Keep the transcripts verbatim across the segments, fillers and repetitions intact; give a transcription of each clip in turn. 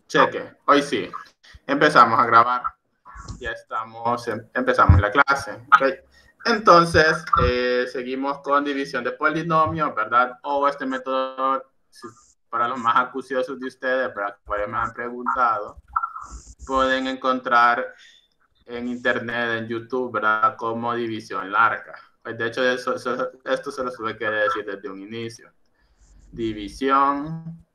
Cheque, hoy sí. Empezamos a grabar. Ya estamos, em, empezamos la clase. ¿Okay? Entonces, eh, seguimos con división de polinomios, ¿verdad? O este método, para los más acuciosos de ustedes, para que me han preguntado, pueden encontrar en internet, en YouTube, ¿verdad? Como división larga. De hecho, eso, eso, esto se lo tuve que decir desde un inicio. División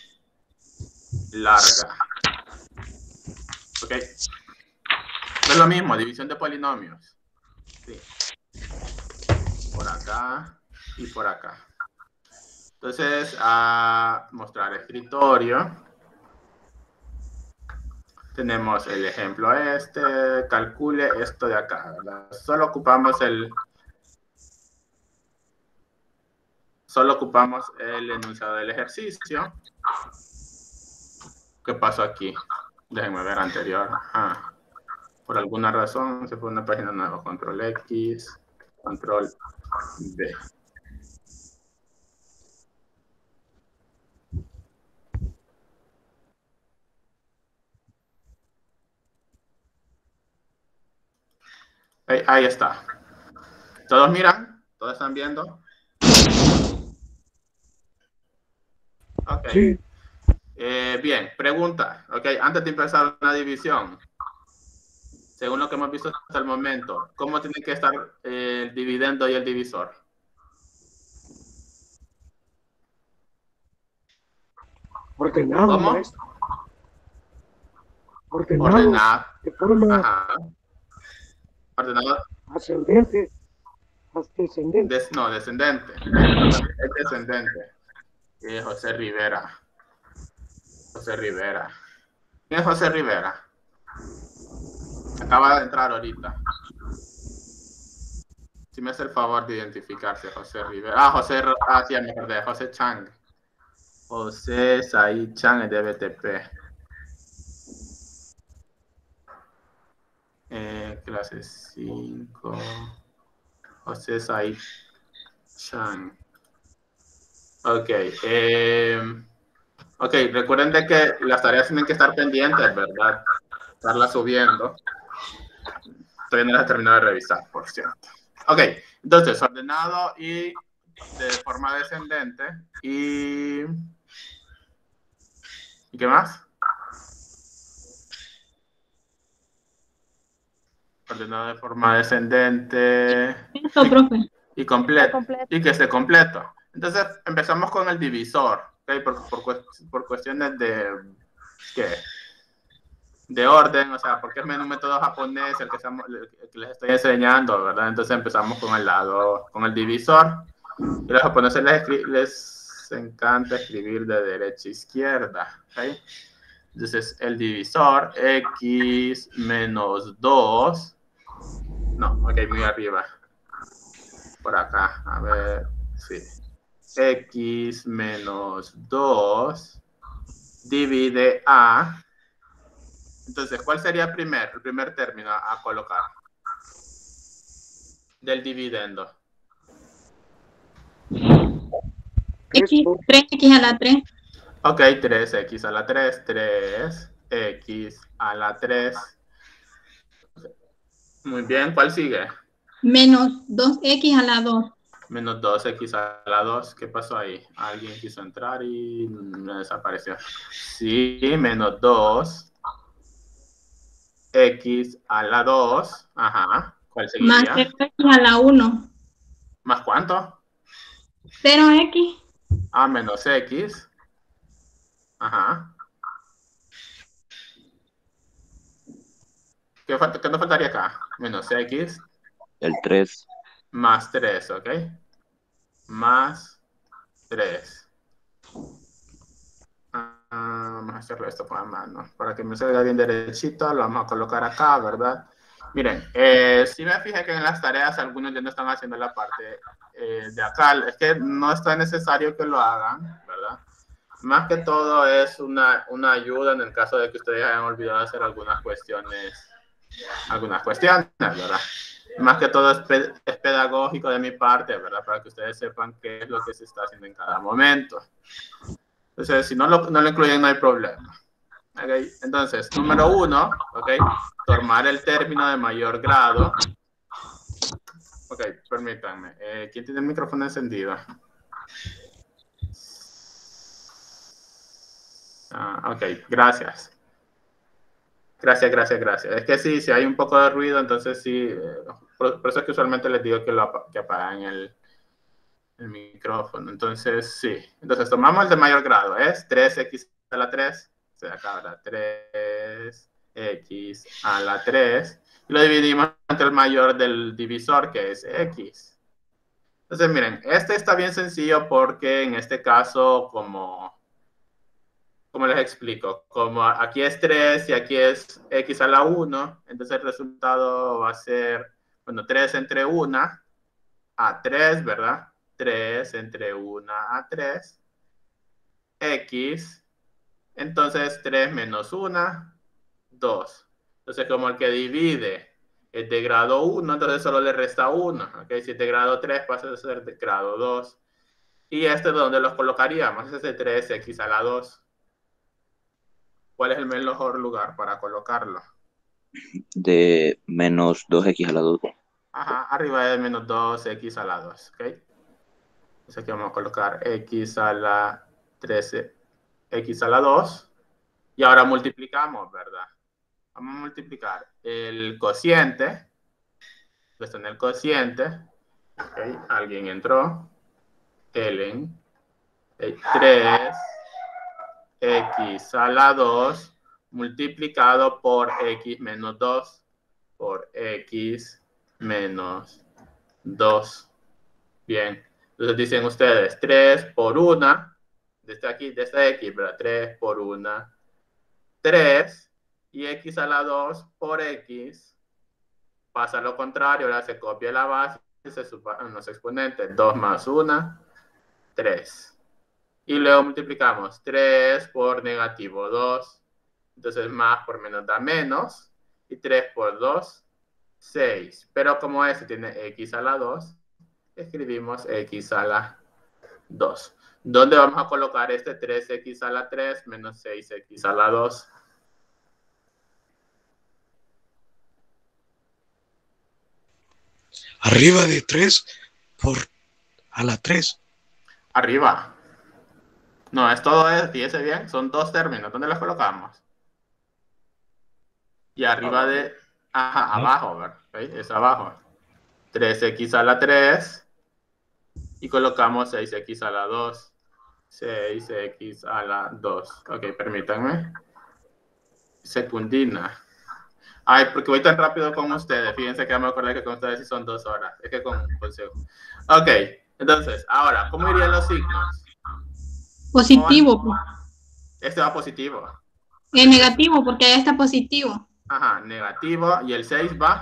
larga. ¿Ok? Es lo mismo, división de polinomios. Sí. Por acá y por acá. Entonces, a mostrar escritorio. Tenemos el ejemplo este, calcule esto de acá, ¿verdad? Solo ocupamos el... Solo ocupamos el enunciado del ejercicio. ¿Qué pasó aquí? Déjenme ver anterior. Ajá. Por alguna razón se fue una página nueva. Control X, Control V. Ahí, ahí está. ¿Todos miran? ¿Todos están viendo? Ok. Sí. Eh, bien, pregunta. Ok, antes de empezar una división, según lo que hemos visto hasta el momento, ¿cómo tiene que estar eh, el dividendo y el divisor? Ordenado, ¿Cómo? maestro. Ordenado. Ordenado. De forma Ajá. Ordenado. Ascendente. Descendente. Des, no, descendente. Es descendente. Eh, José Rivera. José Rivera. ¿Quién es José Rivera? Acaba de entrar ahorita. Si me hace el favor de identificarse, José Rivera. Ah, José, ah, sí, me acordé, José Chang. José Saí Chang de B T P. Eh, clase cinco. José Saí Chang. Ok. Eh, ok, recuerden de que las tareas tienen que estar pendientes, ¿verdad? Estarlas subiendo. Todavía no las he terminado de revisar, por cierto. Ok, entonces, ordenado y de forma descendente. Y... ¿Y qué más? Ordenado de forma descendente. Eso, profe. Y completo. Y que esté completo. Entonces, empezamos con el divisor. ¿Okay? Por, por, por cuestiones de... ¿Qué? De orden, o sea, porque es un método japonés el que, estamos, el que les estoy enseñando, ¿verdad? Entonces empezamos con el lado, con el divisor. Y a los japoneses les, les encanta escribir de derecha a izquierda, ¿ok? Entonces el divisor, x menos dos, no, ok, muy arriba, por acá, a ver, sí. X menos dos divide a... Entonces, ¿cuál sería el primer, el primer término a, a colocar? Del dividendo. X, tres x a la tres. Ok, tres x a la tres, tres x a la tres. Muy bien, ¿cuál sigue? Menos dos x a la dos. Menos dos x a la dos. ¿Qué pasó ahí? Alguien quiso entrar y me desapareció. Sí, menos dos x a la dos. Ajá. ¿Cuál seguiría? Más cero x a la uno. ¿Más cuánto? cero x. Ah, menos x. Ajá. ¿Qué, falta, ¿Qué nos faltaría acá? Menos x. El tres. Más tres, ¿ok? Más tres. Ah, vamos a hacerlo esto con la mano. Para que me salga bien derechito, lo vamos a colocar acá, ¿verdad? Miren, eh, si me fijé que en las tareas algunos ya no están haciendo la parte eh, de acá. Es que no está necesario que lo hagan, ¿verdad? Más que todo es una, una ayuda en el caso de que ustedes hayan olvidado hacer algunas cuestiones, algunas cuestiones, ¿verdad? Más que todo es, pe es pedagógico de mi parte, ¿verdad? Para que ustedes sepan qué es lo que se está haciendo en cada momento. Entonces, si no lo, no lo incluyen, no hay problema. Okay. Entonces, número uno, ok, tomar el término de mayor grado. Ok, permítanme. Eh, ¿Quién tiene el micrófono encendido? Ah, ok, gracias. Gracias, gracias, gracias. Es que sí, si hay un poco de ruido, entonces sí. Eh, por, por eso es que usualmente les digo que, lo, que apaguen el, el micrófono. Entonces, sí. Entonces, tomamos el de mayor grado. Es tres equis a la tres. Se acaba tres equis a la tres. Y lo dividimos entre el mayor del divisor, que es x. Entonces, miren, este está bien sencillo porque en este caso, como, como les explico, como aquí es tres y aquí es x a la uno, entonces el resultado va a ser, bueno, tres entre uno a tres, ¿verdad? tres entre uno a tres, x, entonces tres menos uno, dos. Entonces, como el que divide es de grado uno, entonces solo le resta uno. ¿Okay? Si es de grado tres, pasa a ser de grado dos. ¿Y este dónde los colocaríamos? Ese es de tres equis a la dos. ¿Cuál es el mejor lugar para colocarlo? De menos dos equis a la dos. Ajá, arriba de menos dos equis a la dos. ¿Ok? Entonces aquí vamos a colocar x a la trece, x a la dos. Y ahora multiplicamos, ¿verdad? Vamos a multiplicar el cociente. Está en el cociente. Okay. Alguien entró. Ellen. tres equis a la dos multiplicado por x menos dos por x menos dos. Bien. Entonces dicen ustedes tres por uno. Desde aquí, desde x, ¿verdad? tres por uno. tres. Y x a la dos por x. Pasa lo contrario. Ahora se copia la base. Se suban los exponentes. dos más uno. tres. Y luego multiplicamos tres por negativo dos. Entonces más por menos da menos. Y tres por dos, seis. Pero como este tiene x a la dos, escribimos x a la dos. ¿Dónde vamos a colocar este tres equis a la tres menos seis equis a la dos? Arriba de tres por a la tres. Arriba. No, es todo, es, fíjese bien, son dos términos. ¿Dónde los colocamos? Y arriba de, ajá, abajo, ¿verdad? ¿Okay? Es abajo. tres equis a la tres y colocamos seis equis a la dos. seis equis a la dos. Ok, permítanme. Secundina. Ay, porque voy tan rápido con ustedes. Fíjense que me acordé que con ustedes sí son dos horas. Es que con consejo. Ok, entonces, ahora, ¿cómo irían los signos? Positivo. Este va positivo. Es negativo porque ya está positivo. Ajá, negativo. ¿Y el seis va?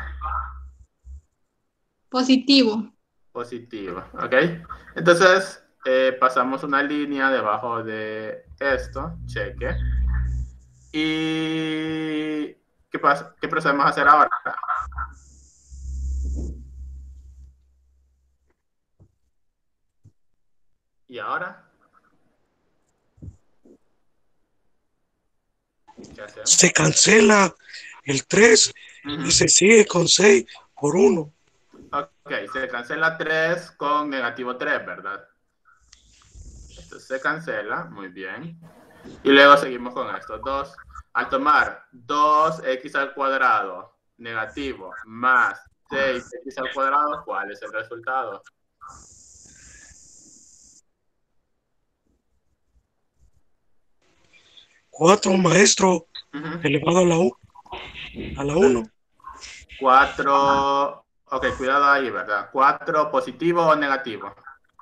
Positivo. Positivo, ¿ok? Entonces, eh, pasamos una línea debajo de esto, cheque. ¿Y qué pasa? ¿Qué procedemos a hacer ahora? ¿Y ahora? ¿Qué hacemos? Se cancela el tres uh-huh. y se sigue con seis por uno. Ok, se cancela tres con negativo tres, ¿verdad? Esto se cancela, muy bien. Y luego seguimos con estos dos. Al tomar dos equis al cuadrado negativo más seis equis al cuadrado, ¿cuál es el resultado? cuatro, maestro, uh-huh. elevado a la U, a la uno. cuatro, ok, cuidado ahí, ¿verdad? cuatro, ¿positivo o negativo?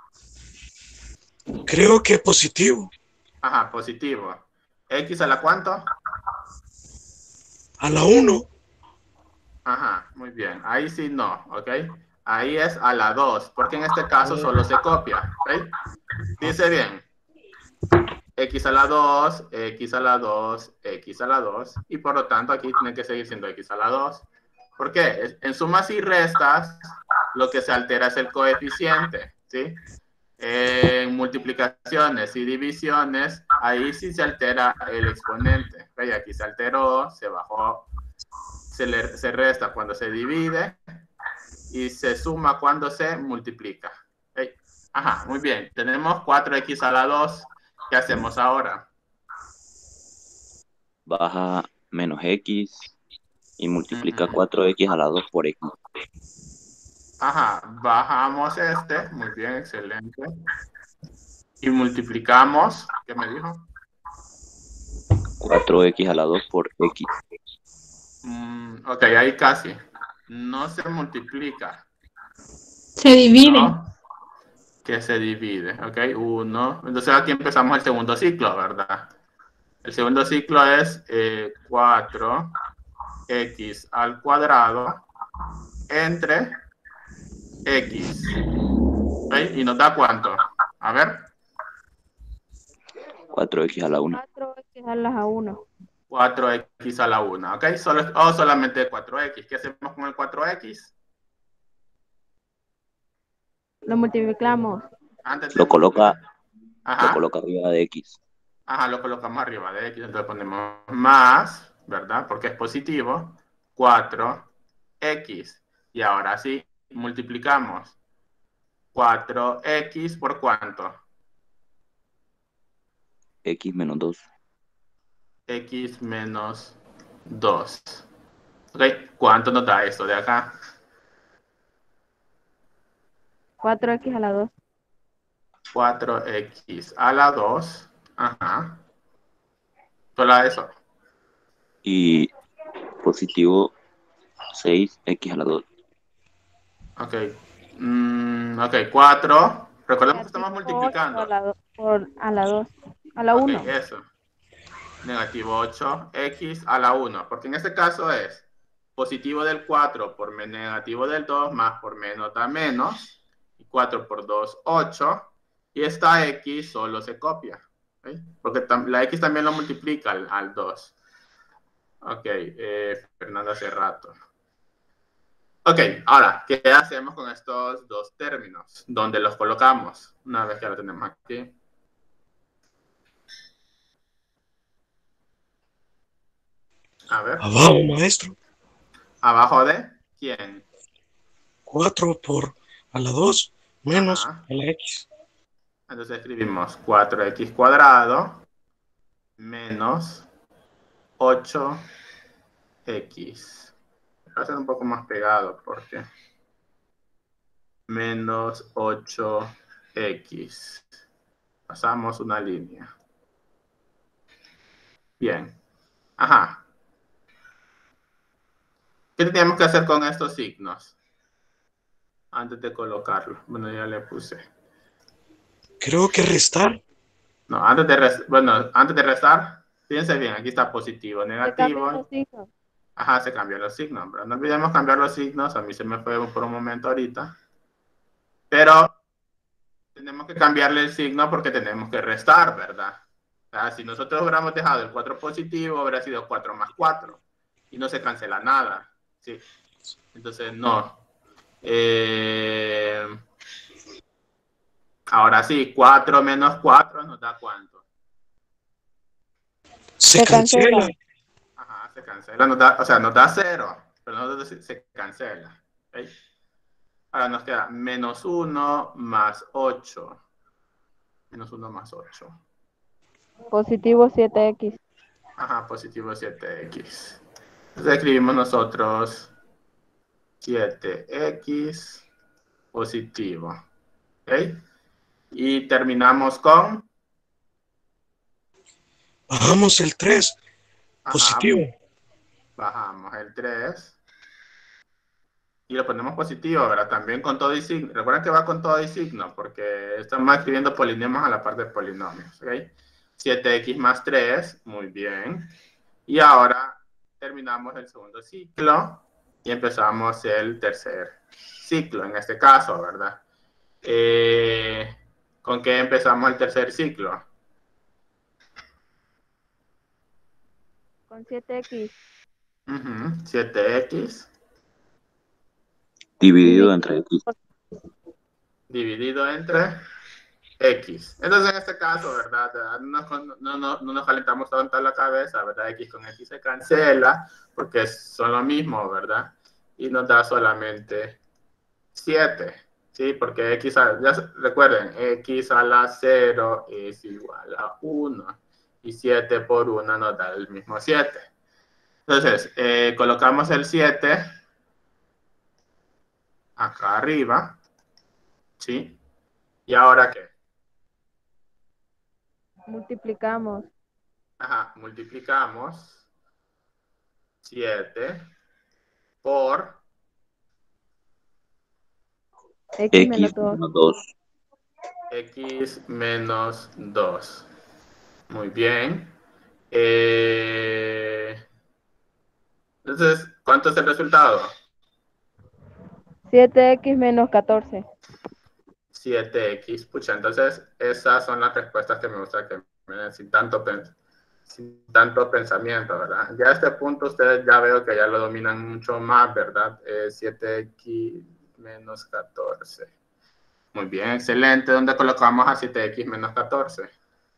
Creo que positivo. Ajá, positivo. ¿X a la cuánto? A la uno. Ajá, muy bien. Ahí sí no, ¿ok? Ahí es a la dos, porque en este caso solo se copia, ¿ok? Dice bien. X a la dos, X a la dos, X a la dos, y por lo tanto aquí tiene que seguir siendo X a la dos. ¿Por qué? En sumas y restas, lo que se altera es el coeficiente, ¿sí? En multiplicaciones y divisiones, ahí sí se altera el exponente. ¿Okay? Aquí se alteró, se bajó, se, le, se resta cuando se divide y se suma cuando se multiplica. ¿Okay? Ajá, muy bien. Tenemos cuatro x a la dos. ¿Qué hacemos ahora? Baja menos X y multiplica cuatro x a la dos por X. Ajá, bajamos este. Muy bien, excelente. Y multiplicamos, ¿qué me dijo? cuatro x a la dos por X. Mm, ok, ahí casi. No se multiplica. Se divide. ¿No? Que se divide, ¿ok? Uno. Entonces aquí empezamos el segundo ciclo, ¿verdad? El segundo ciclo es eh, cuatro x al cuadrado entre x. ¿Ok? ¿Y nos da cuánto? A ver. cuatro x a la una. cuatro x a la uno. cuatro x a la una, ¿ok? Solo, o solamente cuatro x. ¿Qué hacemos con el cuatro x? Lo multiplicamos. Antes de Lo coloca, Ajá. lo coloca arriba de X. Ajá, lo colocamos arriba de X. Entonces ponemos más, ¿verdad? Porque es positivo. cuatro x. Y ahora sí, multiplicamos. cuatro x por ¿cuánto? X menos dos. X menos dos. ¿Ok? ¿Cuánto nos da esto de acá? cuatro x a la dos. cuatro x a la dos. Ajá. Solo eso. Y positivo seis x a la dos. Ok. Mm, ok, cuatro. Recordemos que estamos multiplicando. A la, do, por, a la dos. A la uno. Ok, eso. Negativo ocho x a la uno. Porque en este caso es positivo del cuatro por negativo del dos más por menos da menos. Y cuatro por dos, ocho. Y esta x solo se copia. ¿Okay? Porque la x también lo multiplica al, al dos. Ok, eh, Fernando hace rato. Ok, ahora, ¿qué hacemos con estos dos términos? ¿Dónde los colocamos? Una vez que lo tenemos aquí. A ver. Abajo, maestro. ¿Abajo de quién? cuatro por a la dos menos Ajá. a la X. Entonces escribimos cuatro x cuadrado menos ocho x. Va a ser un poco más pegado porque menos ocho x. Pasamos una línea. Bien. Ajá. ¿Qué teníamos que hacer con estos signos? Antes de colocarlo. Bueno, ya le puse. Creo que restar. No, antes de restar. Bueno, antes de restar, fíjense bien, aquí está positivo, negativo. Ajá, se cambian los signos, pero no olvidemos cambiar los signos. A mí se me fue por un momento ahorita. Pero tenemos que cambiarle el signo porque tenemos que restar, ¿verdad? O sea, si nosotros hubiéramos dejado el cuatro positivo, hubiera sido cuatro más cuatro. Y no se cancela nada. ¿Sí? Entonces, no. Eh, ahora sí, cuatro menos cuatro nos da ¿cuánto? Se, se cancela. cancela. Ajá, se cancela. Nos da, o sea, nos da cero. Pero no se, se cancela. ¿Okay? Ahora nos queda menos uno más ocho. Menos uno más ocho. Positivo siete x. Ajá, positivo siete x. Entonces escribimos nosotros siete x positivo. ¿Ok? Y terminamos con... Bajamos el tres. Ajá, positivo. Bajamos el tres. Y lo ponemos positivo, ¿verdad? También con todo y signo. Recuerden que va con todo y signo, porque estamos escribiendo polinomios a la parte de polinomios. ¿Ok? siete x más tres, muy bien. Y ahora terminamos el segundo ciclo y empezamos el tercer ciclo, en este caso, ¿verdad? Eh, ¿Con qué empezamos el tercer ciclo? Con siete x. Uh-huh, siete x. Dividido entre X. Dividido entre... X. Entonces, en este caso, ¿verdad? No, no, no, no nos calentamos tanto la cabeza, ¿verdad? X con X se cancela porque son lo mismo, ¿verdad? Y nos da solamente siete, ¿sí? Porque X, a, ya recuerden, X a la cero es igual a uno. Y siete por uno nos da el mismo siete. Entonces, eh, colocamos el siete acá arriba, ¿sí? ¿Y ahora qué? Multiplicamos. Ajá, multiplicamos siete por X menos X dos. menos dos. X menos dos. Muy bien. Eh, entonces, ¿cuánto es el resultado? siete X menos catorce. siete X. Pucha, entonces esas son las respuestas que me gusta que me den sin tanto, sin tanto pensamiento, ¿verdad? Ya a este punto ustedes ya veo que ya lo dominan mucho más, ¿verdad? Eh, siete X menos catorce. Muy bien, excelente. ¿Dónde colocamos a siete X menos catorce?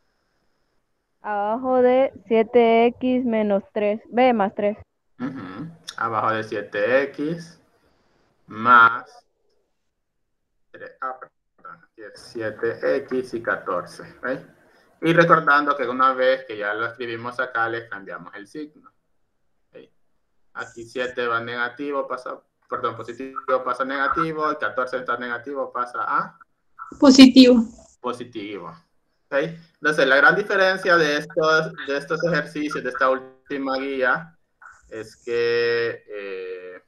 Abajo de siete X menos tres. B más tres. Uh-huh. Abajo de siete X más tres, ah, perdón, siete X y catorce. ¿Right? Y recordando que una vez que ya lo escribimos acá, le cambiamos el signo. ¿Okay? Aquí siete va negativo, pasa, perdón, positivo pasa a negativo, y catorce está negativo pasa a Positivo. positivo. ¿Okay? Entonces, la gran diferencia de estos, de estos ejercicios, de esta última guía, es que... Eh,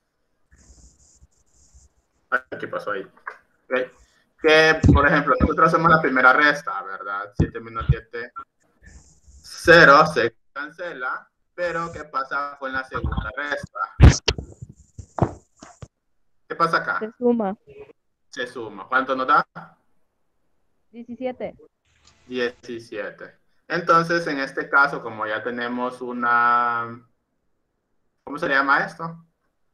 ¿qué pasó ahí? ¿Okay? Que, por ejemplo, nosotros hacemos la primera resta, ¿verdad? siete menos siete, cero se cancela, pero ¿qué pasa con la segunda resta? ¿Qué pasa acá? Se suma. Se suma. ¿Cuánto nos da? diecisiete. diecisiete. Entonces, en este caso, como ya tenemos una... ¿Cómo se llama esto?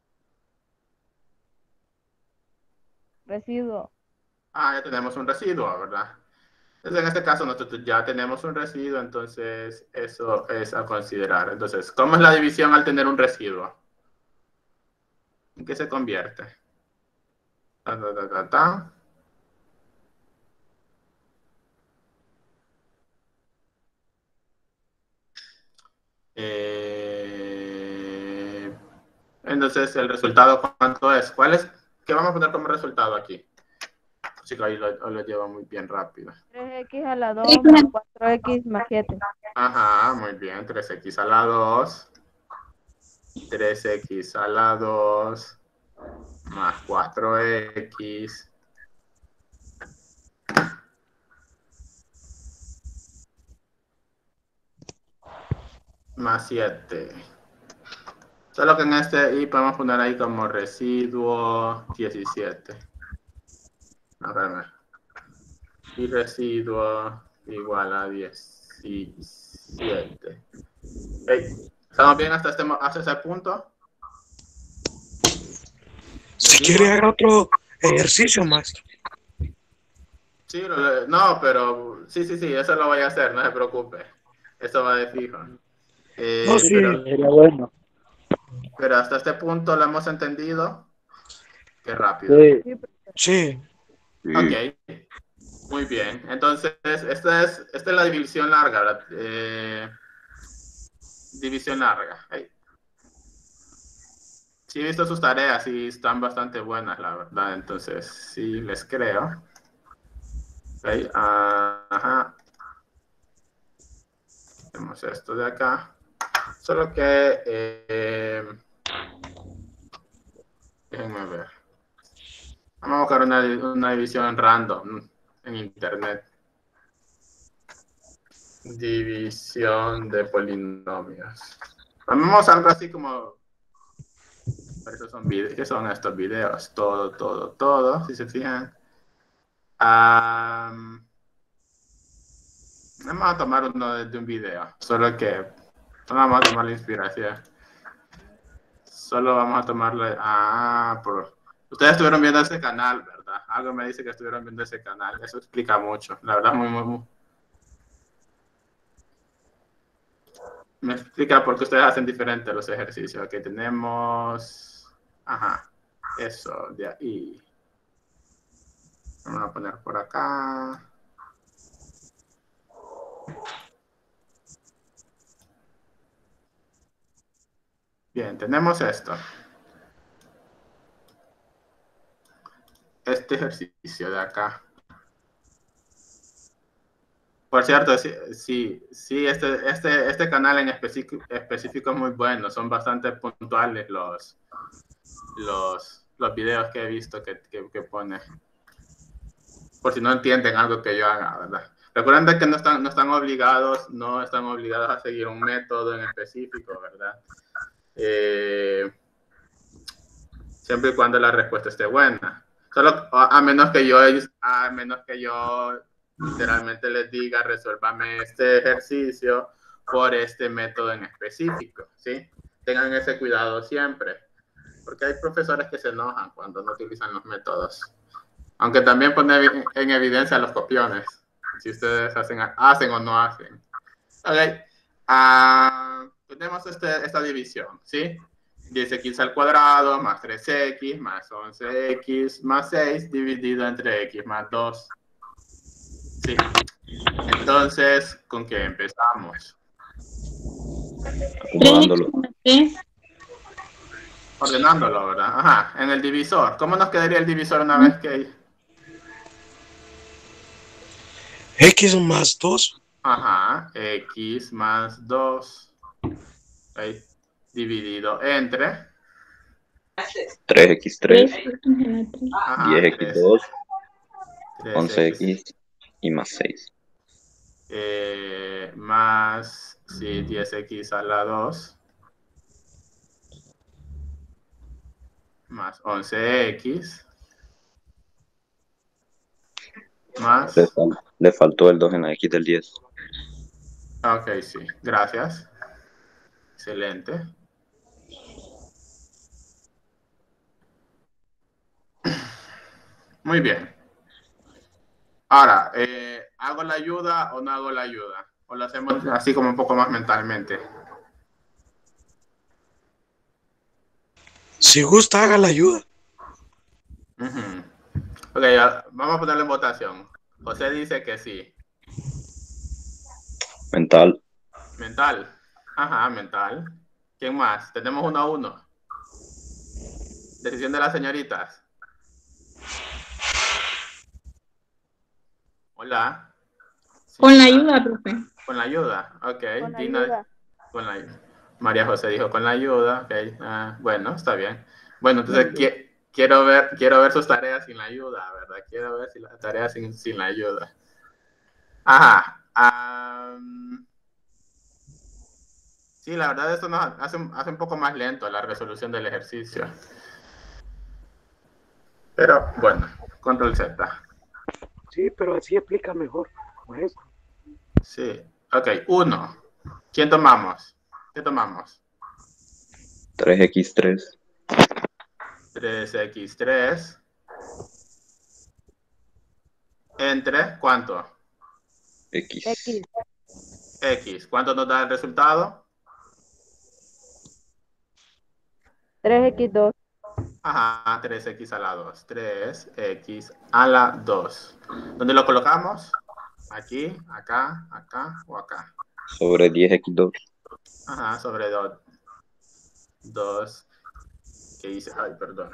Residuo. Ah, ya tenemos un residuo, ¿verdad? Entonces, en este caso, nosotros ya tenemos un residuo, entonces eso es a considerar. Entonces, ¿cómo es la división al tener un residuo? ¿En qué se convierte? Ta, ta, ta, ta, ta. Eh, entonces, ¿el resultado cuánto es? ¿Cuál es? ¿Qué vamos a poner como resultado aquí? Chicos, ahí lo, lo lleva muy bien rápido. tres X a la dos más cuatro X más siete. Ajá, muy bien. tres X a la dos. tres X a la dos. Más cuatro X. Más siete. Solo que en este y podemos poner ahí como residuo diecisiete. A ver, y residuo igual a diecisiete. Hey, ¿estamos bien hasta, este, hasta ese punto? Si quiere haga otro ejercicio, maestro. Sí, no, pero sí, sí, sí, eso lo voy a hacer, no se preocupe. Eso va de fijo. Eh, No, sí. pero, Sería bueno. pero hasta este punto lo hemos entendido. Qué rápido. Sí. Sí. Ok, muy bien. Entonces, esta es, esta es la división larga, ¿verdad? Eh, división larga. Hey. Sí, he visto sus tareas y están bastante buenas, la verdad. Entonces, sí, les creo. Okay. Uh, ajá. Tenemos esto de acá. Solo que... Eh, déjenme ver. Vamos a buscar una, una división random en internet. División de polinomios. Vamos a algo así como... Estos son videos. ¿Qué son estos videos? Todo, todo, todo. Si se fijan. Um, vamos a tomar uno de, de un video. Solo que... No vamos a tomar la inspiración. Solo vamos a tomarle... Ah, por... Ustedes estuvieron viendo este canal, ¿verdad? verdad. Algo me dice que estuvieron viendo ese canal. Eso explica mucho. La verdad, muy, muy, muy. Me explica por qué ustedes hacen diferentes los ejercicios. Aquí tenemos... Ajá. Eso, de ahí. Vamos a poner por acá. Bien, tenemos esto. Este ejercicio de acá. Por cierto, sí, sí, sí este, este, este canal en específico, específico es muy bueno. Son bastante puntuales los, los, los videos que he visto que, que, que pone. Por si no entienden algo que yo haga, ¿verdad? Recuerden de que no están, no están obligados, no están obligados a seguir un método en específico, ¿verdad? Eh, siempre y cuando la respuesta esté buena. Solo a menos que yo, a menos que yo literalmente les diga, resuélvame este ejercicio por este método en específico, ¿sí? Tengan ese cuidado siempre, porque hay profesores que se enojan cuando no utilizan los métodos. Aunque también pone en evidencia los copiones, si ustedes hacen, hacen o no hacen. Ok, uh, tenemos este, esta división, ¿sí? diez equis al cuadrado más tres equis más once equis más seis dividido entre x más dos. Sí. Entonces, ¿con qué empezamos? Acomodándolo. Ordenándolo, ¿verdad? Ajá, en el divisor. ¿Cómo nos quedaría el divisor una vez que... X más dos. Ajá, x más dos. Okay. Dividido entre... tres equis tres, Ajá, diez equis dos, once tres equis. equis y más seis. Eh, más, sí, diez equis a la dos. Más once equis. Más... Le, fal le faltó el dos en la X del diez. Ok, sí, gracias. Excelente. Muy bien. Ahora, eh, ¿hago la ayuda o no hago la ayuda? ¿O lo hacemos así como un poco más mentalmente? Si gusta, haga la ayuda. Uh-huh. Ok, vamos a ponerlo en votación. José dice que sí. Mental. Mental. Ajá, mental. ¿Quién más? Tenemos uno a uno. Decisión de las señoritas. Hola. Sí, con la ayuda, profe. Con la ayuda, ok. Con la Dina, ayuda. Con la, María José dijo con la ayuda, ok. Ah, bueno, está bien. Bueno, entonces qui quiero, ver, quiero ver sus tareas sin la ayuda, ¿verdad? Quiero ver si las tareas sin, sin la ayuda. Ajá. Um, sí, la verdad esto nos hace, hace un poco más lento la resolución del ejercicio. Pero bueno, control Z. Sí, pero así explica mejor, maestro. Sí, ok, uno. ¿Quién tomamos? ¿Qué tomamos? tres equis tres. tres equis tres. Entre, ¿cuánto? X. X. X. ¿Cuánto nos da el resultado? tres equis dos. Ajá, tres equis a la dos. tres equis a la dos. ¿Dónde lo colocamos? Aquí, acá, acá o acá. Sobre diez equis dos. Ajá, sobre dos. dos. ¿Qué hice? Ay, perdón.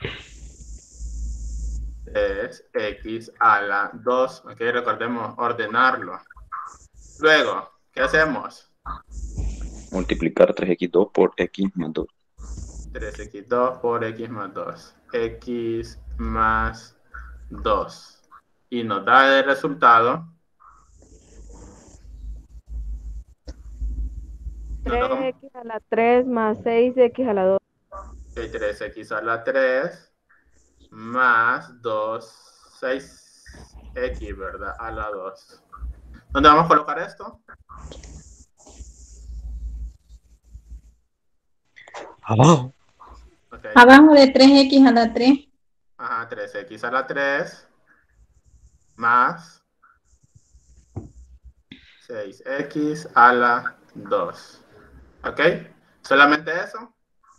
tres equis a la dos. Ok, recordemos ordenarlo. Luego, ¿qué hacemos? Multiplicar tres equis dos por X más dos. tres equis dos por X más dos. X más dos. Y nos da el resultado. tres equis a la tres más seis equis a la dos. Okay, tres equis a la tres más dos, seis equis, ¿verdad? A la dos. ¿Dónde vamos a colocar esto? Abajo. Okay. Abajo de tres equis a la tres. Ajá, tres x a la tres más seis x a la dos. ¿Ok? ¿Solamente eso?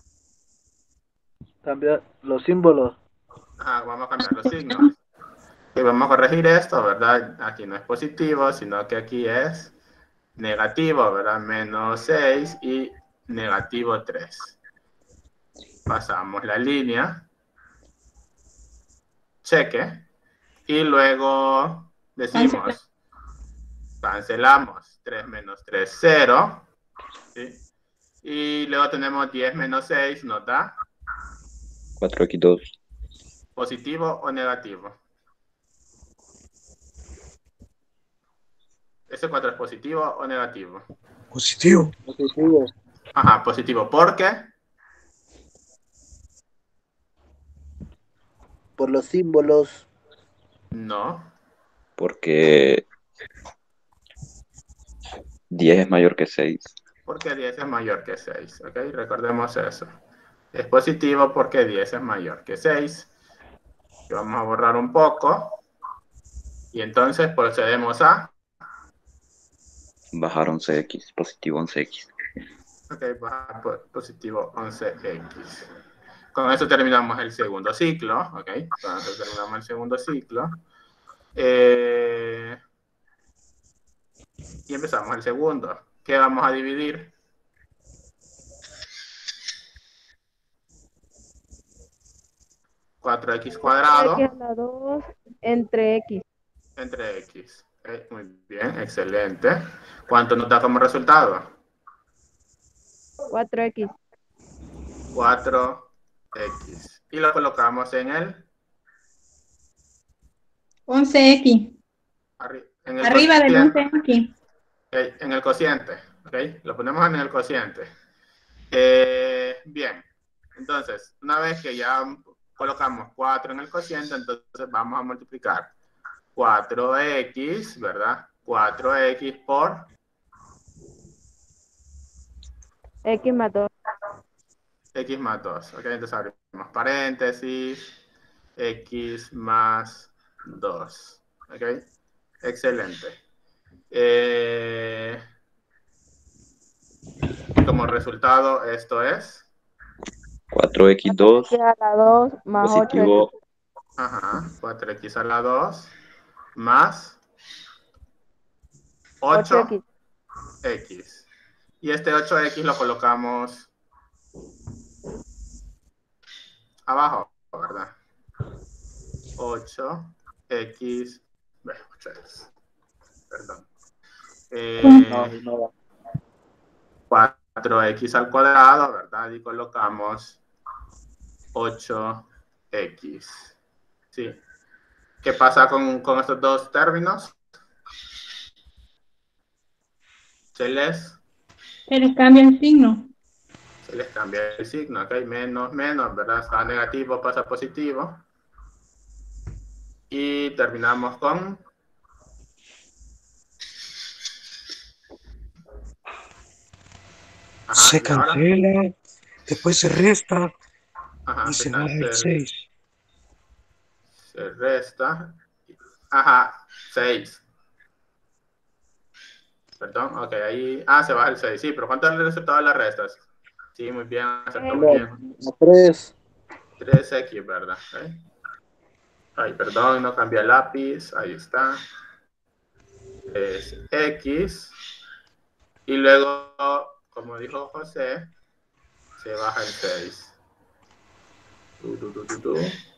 Cambiar los símbolos. Ah, vamos a cambiar los signos. Y vamos a corregir esto, ¿verdad? Aquí no es positivo, sino que aquí es negativo, ¿verdad? Menos seis y negativo tres. Pasamos la línea. Cheque. Y luego decimos, cancelamos tres menos tres, cero. ¿Sí? Y luego tenemos diez menos seis, nos da cuatro equis dos. positivo o negativo. ¿Ese cuatro es positivo o negativo? Positivo. Positivo. Ajá, positivo. ¿Por qué? Por los símbolos. No. Porque diez es mayor que seis. Porque diez es mayor que seis. ¿Ok? Recordemos eso. Es positivo porque diez es mayor que seis. Y vamos a borrar un poco. Y entonces procedemos a... Bajar once equis. Positivo once equis. Ok, bajar positivo once equis. Con eso terminamos el segundo ciclo. Ok, con eso terminamos el segundo ciclo. Eh, y empezamos el segundo. ¿Qué vamos a dividir? cuatro equis cuadrado. X a la dos entre X. Entre X. Okay, muy bien, excelente. ¿Cuánto nos da como resultado? cuatro equis. cuatro equis. Y lo colocamos en el... once equis. Arri en el Arriba del cociente. once equis. Okay, en el cociente. Okay, lo ponemos en el cociente. Eh, bien. Entonces, una vez que ya colocamos cuatro en el cociente, entonces vamos a multiplicar cuatro equis, ¿verdad? cuatro equis por... X más dos. X más dos. Ok, entonces abrimos paréntesis. X más dos. Ok, excelente. Eh, como resultado, esto es... cuatro equis dos. X a la dos más Positivo. ocho X. Ajá, cuatro equis a la dos más ocho equis. Y este ocho equis lo colocamos abajo, ¿verdad? ocho equis, bueno, ocho equis, perdón. Eh, No, no va. cuatro equis al cuadrado, ¿verdad? Y colocamos ocho equis. ¿Sí? ¿Qué pasa con, con estos dos términos? Se les... Se les cambia el signo. Se les cambia el signo, ¿ok? Menos, menos, ¿verdad? Está negativo, pasa a positivo. Y terminamos con... Ajá, Se ¿y ahora? cancela, después se resta Ajá, y se se baja el cancela. seis. Se resta. Ajá, seis. Perdón, ok, ahí... Ah, se baja el seis, sí, pero ¿cuánto es el resultado de las restas? Sí, muy bien, acertó muy bien. tres. tres equis, ¿verdad? ¿Okay? Ay, perdón, no cambié el lápiz. Ahí está. tres equis. Y luego, como dijo José, se baja el seis. Tu, tu, tu, tu, tu.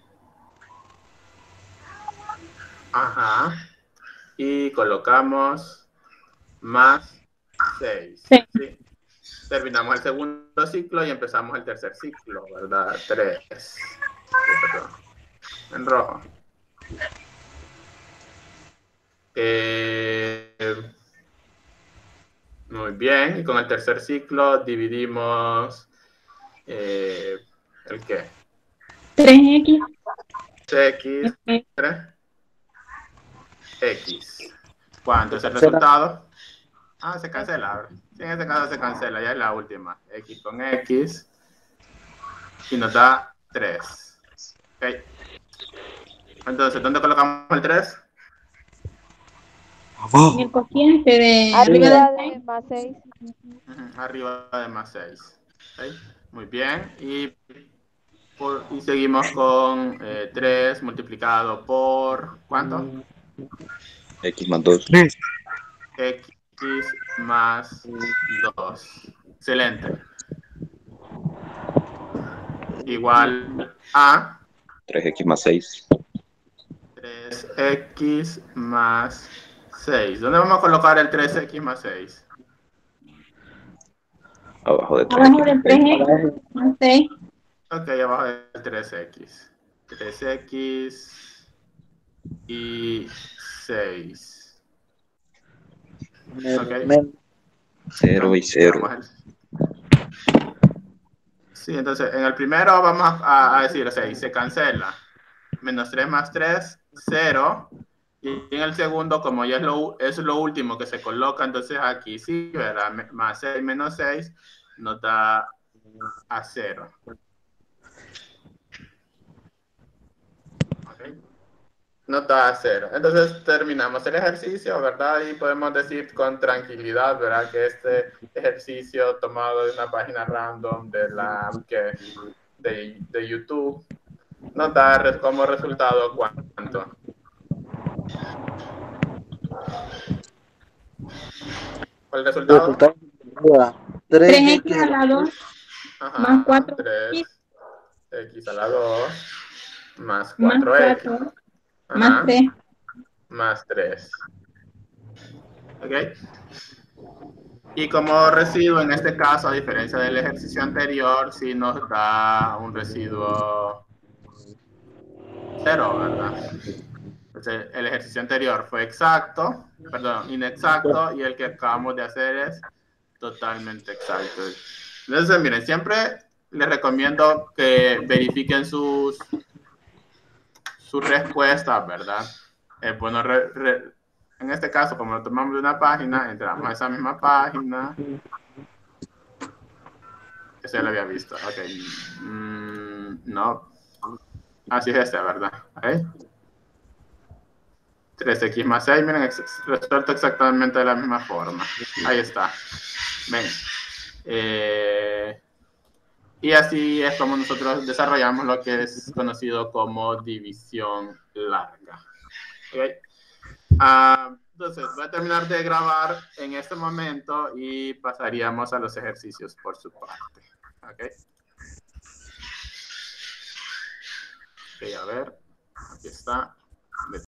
Ajá. Y colocamos más seis. Sí. ¿Sí? Terminamos el segundo ciclo y empezamos el tercer ciclo, ¿verdad? tres. Perdón. En rojo. Eh, muy bien. Y con el tercer ciclo dividimos... Eh, ¿el qué? tres equis. X, Ok. tres, X. ¿Cuánto es el resultado? Ah, se cancela. Sí, en este caso se cancela, ya es la última. X con X. Y nos da tres. Okay. Entonces, ¿dónde colocamos el tres? En Abajo. el cociente de arriba Arriba del de más seis. Uh-huh, arriba de más seis. ¿Okay? Muy bien. Y, por, y seguimos con eh, tres multiplicado por... ¿Cuánto? X más dos. tres. X más dos. Excelente. Igual a tres X más seis. tres X más seis. ¿Dónde vamos a colocar el tres X más seis? Abajo de tres abajo X del más tres seis. X más seis. Ok, abajo del tres X. tres X y seis. Ok. Men- cero y cero. Vamos a- Sí, entonces en el primero vamos a, a decir seis, se cancela. Menos tres más tres, cero. Y en el segundo, como ya es lo, es lo último que se coloca, entonces aquí sí, ¿verdad? Me- Más seis menos seis nos da a cero. ¿Ok? Nos da a cero. Entonces terminamos el ejercicio, ¿verdad? Y podemos decir con tranquilidad, ¿verdad? Que este ejercicio tomado de una página random de la que de, de YouTube nos da re- como resultado cuánto. ¿Cuál es el resultado? Resultado tres tres X X a la dos más Ajá, cuatro tres X X a la dos más más cuatro X. cuatro Ajá, más tres. más tres. ¿Ok? Y como residuo, en este caso, a diferencia del ejercicio anterior, sí nos da un residuo cero, ¿verdad? Entonces, el ejercicio anterior fue exacto, perdón, inexacto, y el que acabamos de hacer es totalmente exacto. Entonces, miren, siempre les recomiendo que verifiquen sus, sus respuestas, ¿verdad? Eh, bueno, re, re, en este caso, como lo tomamos de una página, entramos a esa misma página. Ese ya lo había visto. Ok. Mm, no. Así es este, ¿verdad? Okay. tres X más seis, miren, ex resuelto exactamente de la misma forma. Ahí está. Ven. Eh, y así es como nosotros desarrollamos lo que es conocido como división larga. Okay. Uh, entonces, voy a terminar de grabar en este momento y pasaríamos a los ejercicios por su parte. Ok. Ok, a ver. Aquí está.